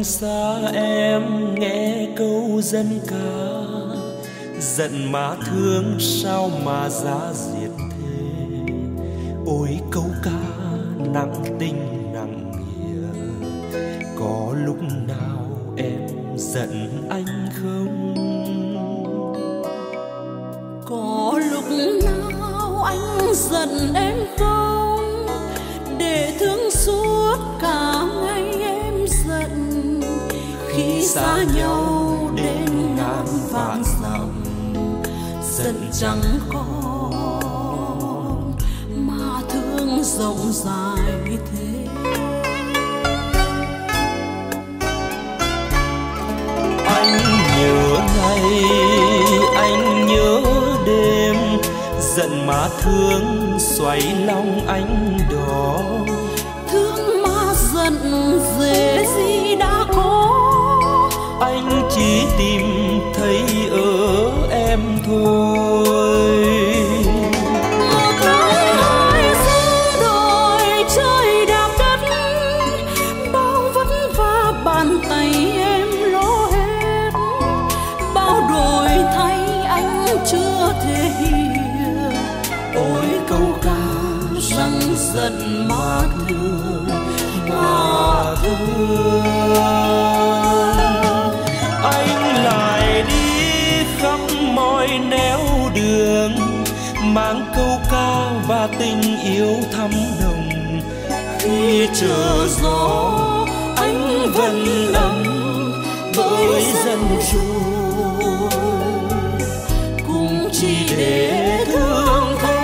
xa em nghe câu dân ca, giận má thương sao mà giá diệt thế. Ôi câu ca nặng tình nặng nghĩa, có lúc nào em giận anh không? Có lúc nào anh giận em không? Để thương suốt cả ngày em giận. Khi xa nhau đến ngàn vạn dặm, giận chẳng còn mà thương rộng dài thế. Anh nhớ ngày, anh nhớ đêm, giận má thương xoáy lòng anh đó. Thương mà giận dễ gì đã có, anh chỉ tìm thấy ở em thôi. một năm hai giữ đôi trời đạp đất, bao vất vả bàn tay em lỗ hết, bao đổi thay anh chưa thể hiểu. Ôi câu ca rằng giận má thương, má thương. Anh lại đi khắp mọi nẻo đường, mang câu ca và tình yêu thắm nồng. Khi chờ gió anh vẫn ấm với dân trôi, cũng chỉ để thương thế.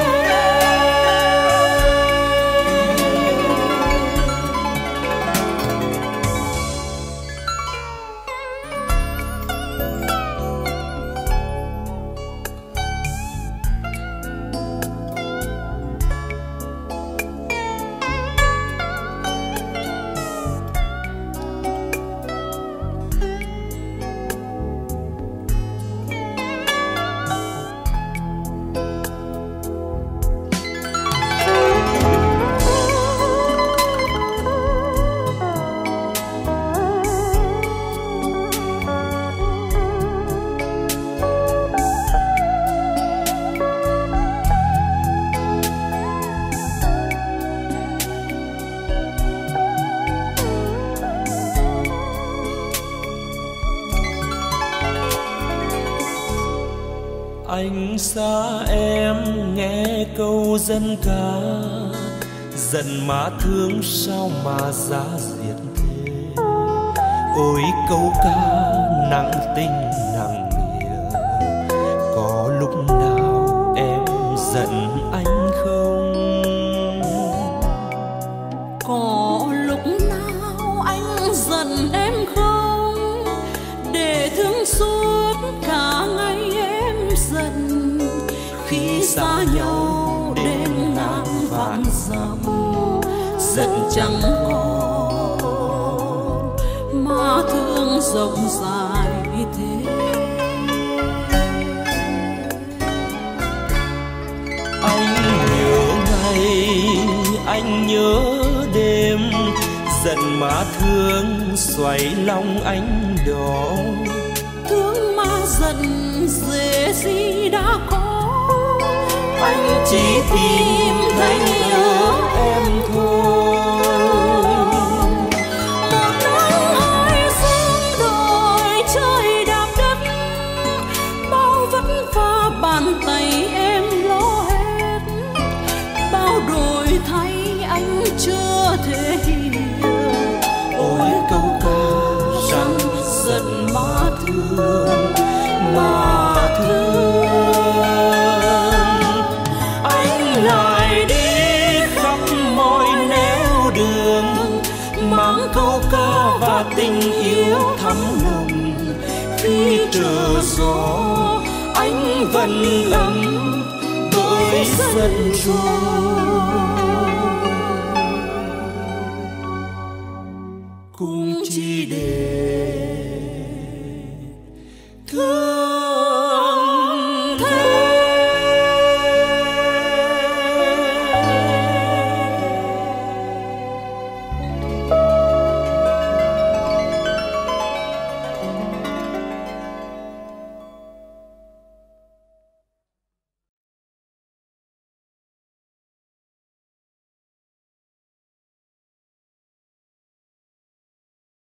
Anh xa em nghe câu dân ca, giận má thương sao mà giá diệt thế. Ôi câu ca nặng tình nặng nghĩa, có lúc nào em giận anh không? Có lúc nào anh giận em không? Để thương suốt cả ngày em giận. Khi xa nhau đến ngàn vạn dặm, giận chẳng còn mà thương rộng dài thế. Anh nhớ ngày, anh nhớ đêm, giận má thương xoáy lòng anh đó. Thương mà giận dễ gì đã có, anh chỉ tìm thấy ở em thôi. Một năm hai sớm đôi trời đạp đất, bao vất vả bàn tay em lo hết, bao đổi thay anh chưa thể hiểu. Ôi câu ca rằng giận má thương, má thương. Anh lại đi khắp mọi nẻo đường, mang câu ca và tình yêu thắm nồng. Khi chờ gió anh vẫn ấm với dân trôi, cùng chỉ để